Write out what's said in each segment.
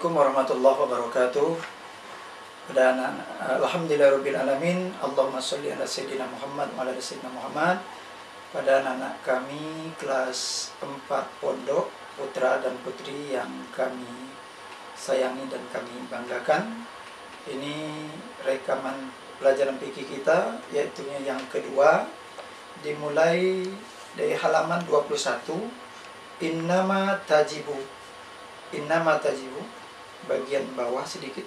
Assalamualaikum warahmatullahi wabarakatuh. Alhamdulillahirabbil alamin. Allahumma sholli ala sayyidina Muhammad wa ala sayyidina Muhammad. Pada anak kami kelas 4 pondok, putra dan putri yang kami sayangi dan kami banggakan. Ini rekaman pelajaran fikih kita, yaitu yang kedua, dimulai dari halaman 21. Innama tajibu, bagian bawah sedikit.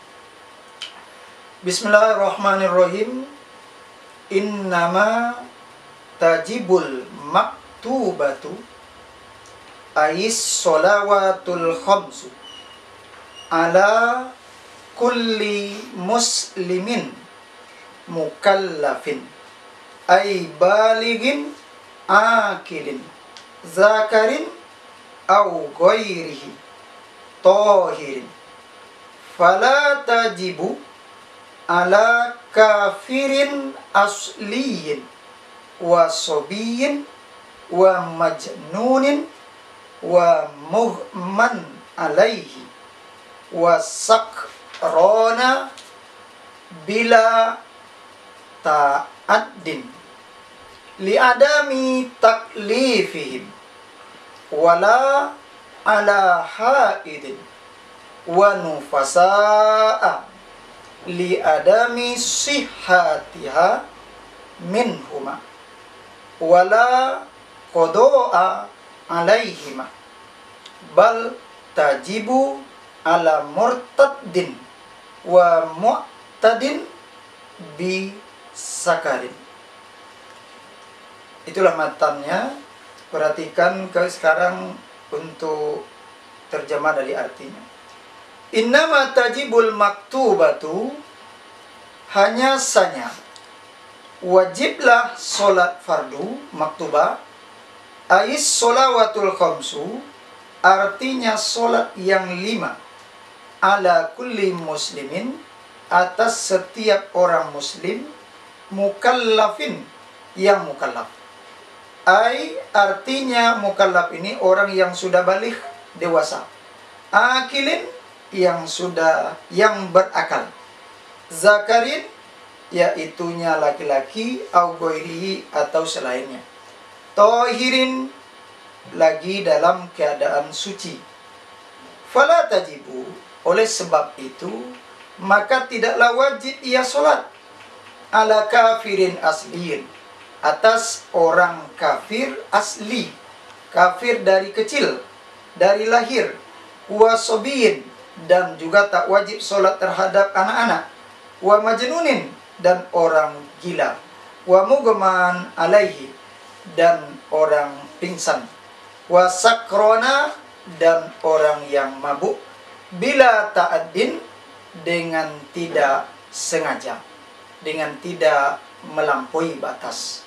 Bismillahirrahmanirrahim. Innama tajibul maktubatu ais sholawatul khamsu ala kulli muslimin mukallafin ay balighin akilin zakarin au ghairihi tahirin fala tajibu ala kafirin asliyin wa sobiyin wa majnunin wa mughman alaihi wa sakrona bila ta'addin li'adami taklifihim wala ala haidin wa nufasa'a li'adami sihhatiha minhuma wala qado'a alaihima bal tajibu ala murtaddin wa mu'tadin bi sakarin. Itulah matannya. Perhatikan sekarang untuk terjemah dari artinya. Innama tajibul maktubatu, hanya saja wajiblah solat fardu maktubah, ais sholawatul khamsu, artinya solat yang 5, ala kulli muslimin, atas setiap orang muslim, mukallafin, yang mukallaf. Ai, artinya mukallaf ini orang yang sudah balik, dewasa. Akilin, yang berakal. Zakarin, yaitunya laki-laki, au ghairihi, atau selainnya. Tahirin, lagi dalam keadaan suci. Fala tajibu, oleh sebab itu maka tidaklah wajib ia solat ala kafirin asliin, atas orang kafir asli, kafir dari kecil, dari lahir, wa sobiyin, dan juga tak wajib solat terhadap anak-anak, wa majnunin, dan orang gila, wa mughman alaihi, dan orang pingsan, wa sakrona, dan orang yang mabuk, bila ta'addin, dengan tidak sengaja, dengan tidak melampaui batas.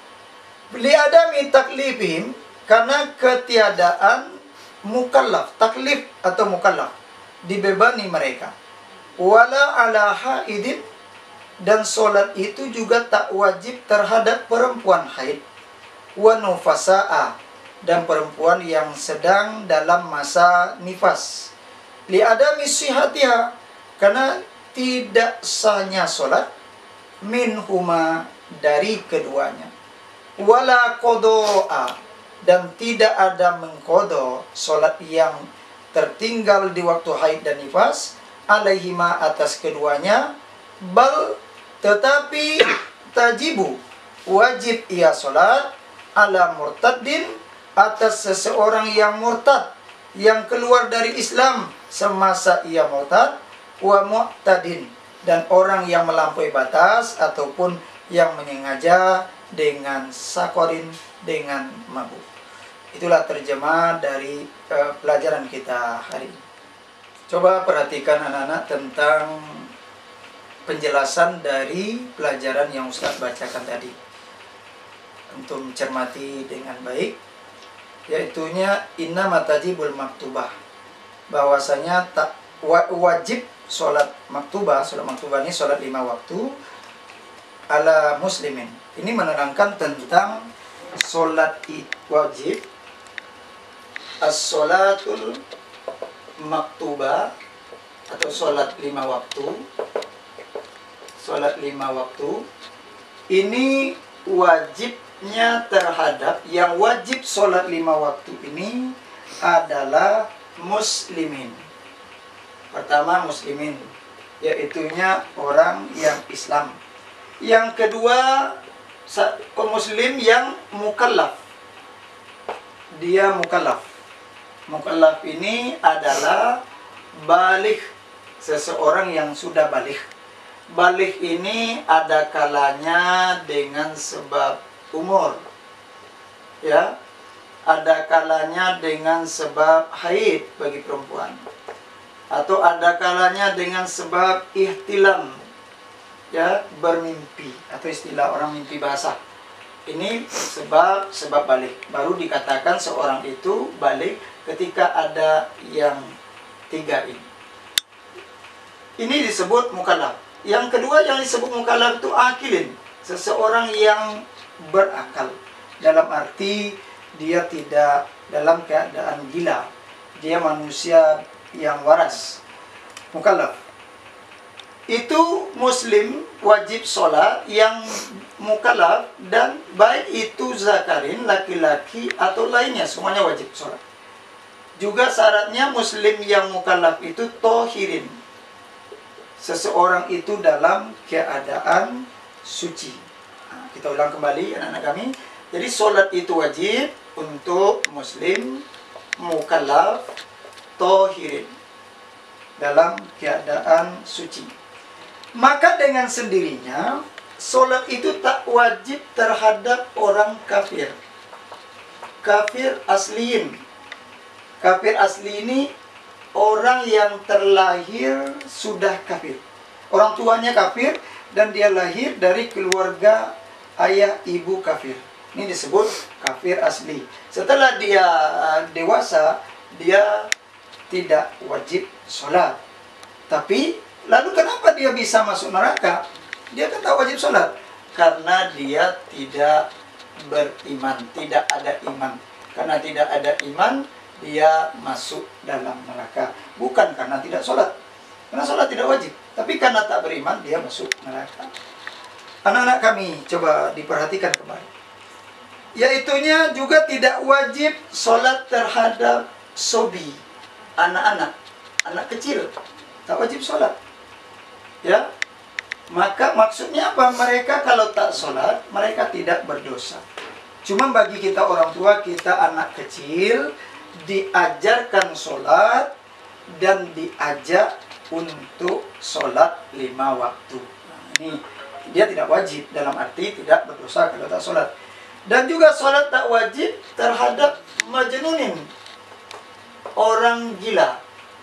Li'adami taklifihim, karena ketiadaan mukallaf, taklif atau mukallaf, dibebani mereka. Wala ala haidin, dan solat itu juga tak wajib terhadap perempuan haid. Wa nufasa'a, dan perempuan yang sedang dalam masa nifas. Li'adami sihhatiha, karena tidak sahnya solat, minhuma, dari keduanya. Wala qado'a, dan tidak ada mengqodo solat yang tertinggal di waktu haid dan nifas, alaihima, atas keduanya. Bal, tetapi tajibu, wajib ia solat, ala murtaddin, atas seseorang yang murtad, yang keluar dari Islam semasa ia murtad, wa mu'tadin, dan orang yang melampaui batas ataupun yang menyengaja dengan sakorin, dengan mabuk. Itulah terjemah dari pelajaran kita hari ini. Coba perhatikan anak-anak tentang penjelasan dari pelajaran yang Ustaz bacakan tadi. Untuk mencermati dengan baik, yaitunya innama tajibul maktubah, bahwasanya tak wajib sholat maktubah. Sholat maktubah ini sholat 5 waktu ala muslimin. Ini menerangkan tentang sholat wajib, as-sholatul maktubah atau sholat 5 waktu. Sholat 5 waktu ini wajibnya terhadap yang wajib sholat 5 waktu ini adalah muslimin. Pertama muslimin, yaitunya orang yang Islam. Yang kedua muslim yang mukallaf. Dia mukallaf. Mukallaf ini adalah baligh, seseorang yang sudah baligh. Baligh ini ada kalanya dengan sebab umur, ya, ada kalanya dengan sebab haid bagi perempuan, atau ada kalanya dengan sebab ihtilam, ya, bermimpi, atau istilah orang mimpi basah. Ini sebab baligh. Baru dikatakan seorang itu baligh ketika ada yang 3 ini. Ini disebut mukallaf. Yang kedua yang disebut mukallaf itu akilin, seseorang yang berakal. Dalam arti dia tidak dalam keadaan gila. Dia manusia yang waras. Mukallaf. Itu muslim wajib sholat yang mukallaf, dan baik itu zakarin, laki-laki atau lainnya, semuanya wajib sholat. Juga syaratnya muslim yang mukallaf itu tohirin, seseorang itu dalam keadaan suci. Nah, kita ulang kembali anak-anak kami. Jadi sholat itu wajib untuk muslim mukallaf tohirin, dalam keadaan suci. Maka dengan sendirinya sholat itu tak wajib terhadap orang kafir. Kafir asliin. Kafir asli ini orang yang terlahir sudah kafir. Orang tuanya kafir dan dia lahir dari keluarga ayah ibu kafir. Ini disebut kafir asli. Setelah dia dewasa, dia tidak wajib sholat. Tapi lalu kenapa dia bisa masuk neraka? Dia kan tak wajib sholat. Karena dia tidak beriman, tidak ada iman. Karena tidak ada iman, dia masuk dalam neraka. Bukan karena tidak sholat. Karena sholat tidak wajib. Tapi karena tak beriman, dia masuk neraka. Anak-anak kami, coba diperhatikan kembali. Yaitunya juga tidak wajib sholat terhadap sobi, anak-anak, anak kecil. Tak wajib sholat. Ya, maka maksudnya apa? Mereka kalau tak sholat, mereka tidak berdosa. Cuma bagi kita orang tua, kita anak kecil, diajarkan sholat dan diajak untuk sholat 5 waktu. Nah, ini dia tidak wajib, dalam arti tidak berdosa kalau tak sholat. Dan juga sholat tak wajib terhadap majnunin, orang gila.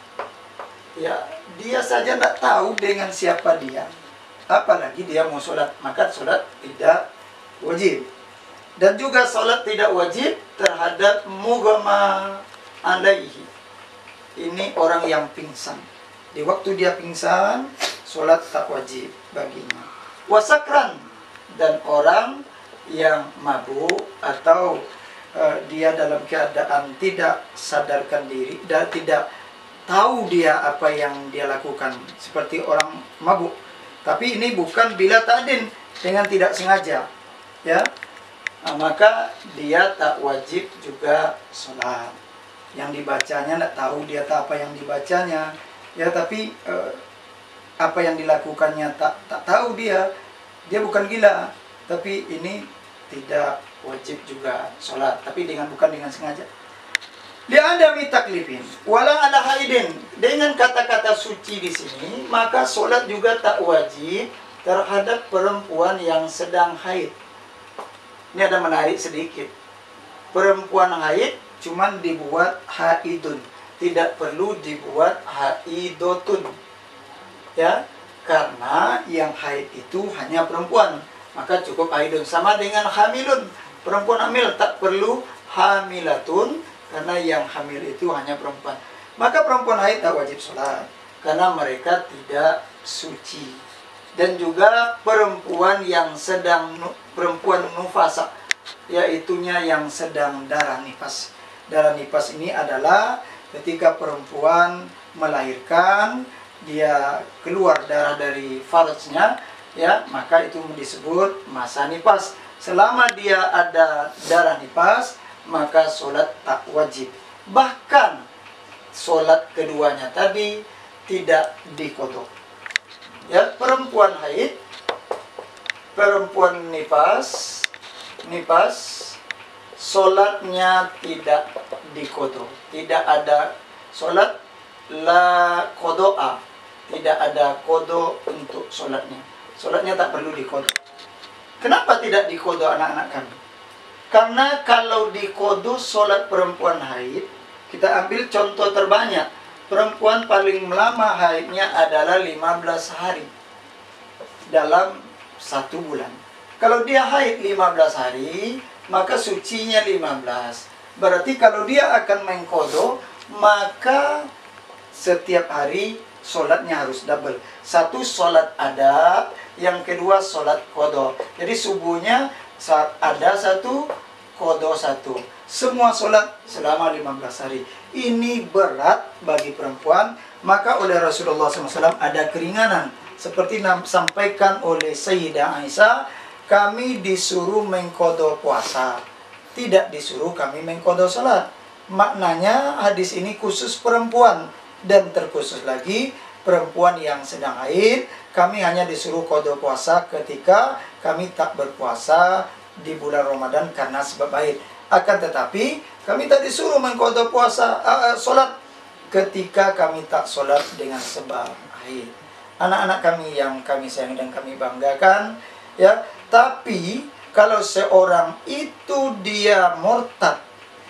Ya, dia saja tidak tahu dengan siapa dia, apalagi dia mau sholat, maka sholat tidak wajib. Dan juga sholat tidak wajib terhadap mughma alaihi. Ini orang yang pingsan. Di waktu dia pingsan, sholat tak wajib baginya. Wasakran, dan orang yang mabuk atau dia dalam keadaan tidak sadarkan diri dan tidak tahu dia apa yang dia lakukan, seperti orang mabuk. Tapi ini bukan bila ta'din, dengan tidak sengaja, ya. Nah, maka dia tak wajib juga sholat. Yang dibacanya tidak tahu dia tak apa yang dibacanya, ya. Tapi apa yang dilakukannya tak tahu dia. Dia bukan gila, tapi ini tidak wajib juga sholat, tapi bukan dengan sengaja. Li'adami taklifin wala ala haidin, dengan kata-kata suci di sini, maka sholat juga tak wajib terhadap perempuan yang sedang haid. Ini ada menarik sedikit. Perempuan haid cuman dibuat haidun, tidak perlu dibuat haidotun, ya, karena yang haid itu hanya perempuan, maka cukup haidun. Sama dengan hamilun, perempuan hamil tak perlu hamilatun, karena yang hamil itu hanya perempuan. Maka perempuan haid tak wajib sholat, karena mereka tidak suci. Dan juga perempuan yang sedang, perempuan nufasa, yaitunya yang sedang darah nifas. Darah nifas ini adalah Ketika perempuan melahirkan, dia keluar darah dari farajnya, ya, maka itu disebut masa nifas. Selama dia ada darah nifas, maka sholat tak wajib. Bahkan sholat keduanya tadi tidak diqodho. Ya, perempuan haid, perempuan nifas, sholatnya tidak diqodho. Tidak ada sholat la qodho'a, tidak ada qodho untuk sholatnya. Sholatnya tak perlu diqodho. Kenapa tidak diqodho anak-anak kami? Karena kalau diqodho sholat perempuan haid, kita ambil contoh terbanyak. Perempuan paling lama haidnya adalah 15 hari dalam 1 bulan. Kalau dia haid 15 hari, maka sucinya 15. Berarti kalau dia akan mengqodho, maka setiap hari sholatnya harus double. Satu sholat adab, yang kedua sholat qodho. Jadi subuhnya ada satu, qodho satu. Semua sholat selama 15 hari. Ini berat bagi perempuan. Maka oleh Rasulullah SAW ada keringanan. Seperti disampaikan oleh Sayyidah Aisyah, kami disuruh mengqodho puasa, tidak disuruh kami mengqodho sholat. Maknanya hadis ini khusus perempuan. Dan terkhusus lagi perempuan yang sedang haid, kami hanya disuruh qodho puasa ketika kami tak berpuasa di bulan Ramadan karena sebab haid. Akan tetapi kami tak disuruh mengqodho puasa sholat ketika kami tak sholat dengan sebab haid. Anak-anak kami yang kami sayangi dan kami banggakan, ya. Tapi kalau seorang itu dia murtad,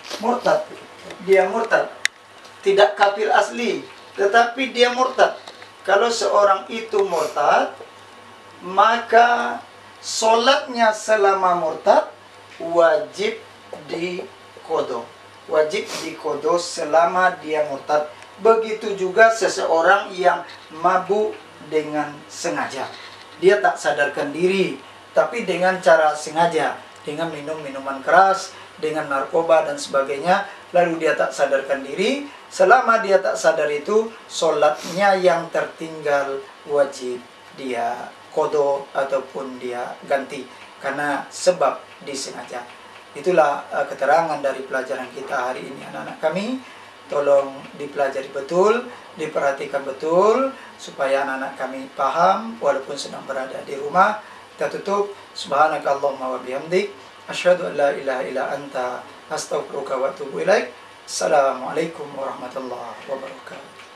tidak kafir asli, tetapi dia murtad. Kalau seorang itu murtad, maka sholatnya selama murtad wajib diqodho. Wajib diqodho selama dia murtad. Begitu juga seseorang yang mabuk dengan sengaja. Dia tak sadarkan diri, tapi dengan cara sengaja, dengan minum minuman keras, dengan narkoba dan sebagainya, lalu dia tak sadarkan diri. Selama dia tak sadar itu, sholatnya yang tertinggal wajib dia qodho ataupun dia ganti karena sebab disengaja. Itulah keterangan dari pelajaran kita hari ini, anak-anak kami. Tolong dipelajari betul, diperhatikan betul, supaya anak-anak kami paham walaupun sedang berada di rumah. Kita tutup. Subhanakallahumma wa bihamdik, asyhadu an la ilaha illa anta, astaghfiruka wa atubu ilaik. Assalamualaikum warahmatullahi wabarakatuh.